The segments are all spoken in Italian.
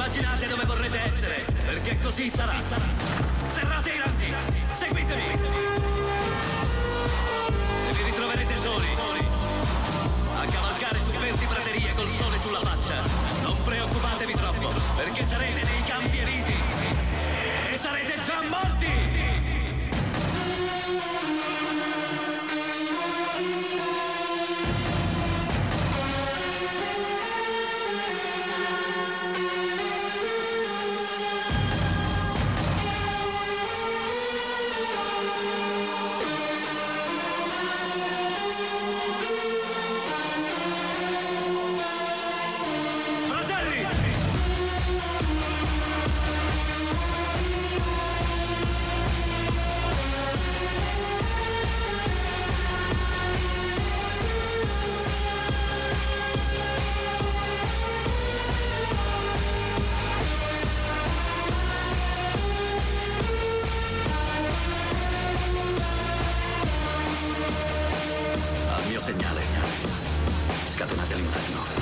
Immaginate dove vorrete essere, perché così sarà. Serrate i randi, seguitemi. Se vi ritroverete soli, a cavalcare su verdi praterie col sole sulla faccia, non preoccupatevi troppo, perché sarete nei campi elisi e sarete già morti. Segnale. Scatenate l'inferno.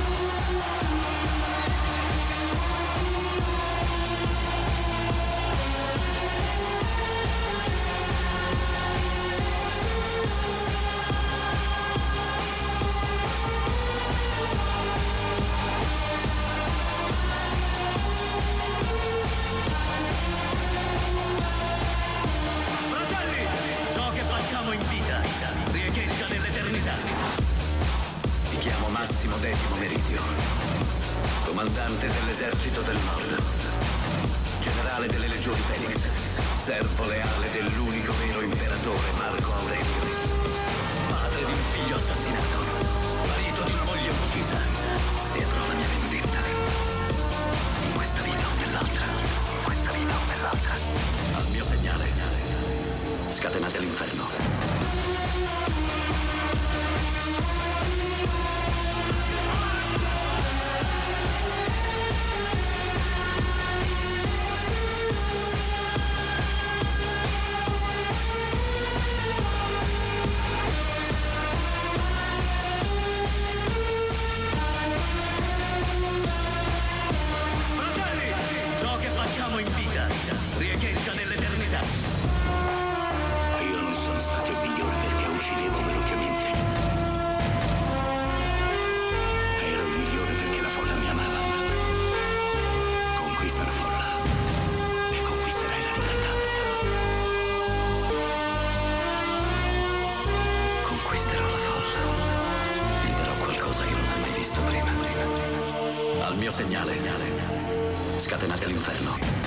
Fratelli, ciò che facciamo in vita riecheggia nell'eternità. Mi chiamo Massimo Decimo Meridio, comandante dell'esercito del Nord, generale delle legioni Felix, servo leale dell'unico vero imperatore Marco Aurelio, padre di un figlio assassinato, marito di una moglie uccisa, e avrò la mia vendetta. In questa vita o nell'altra, al mio segnale, scatenate l'inferno. In vita riecheggia nell'eternità. Io non sono stato il migliore perché uccidevo velocemente. Ero il migliore perché la folla mi amava. Conquista la folla e conquisterai la libertà. Conquisterò la folla. Gli darò qualcosa che non ho mai visto prima. Al mio segnale, scatenate l'inferno.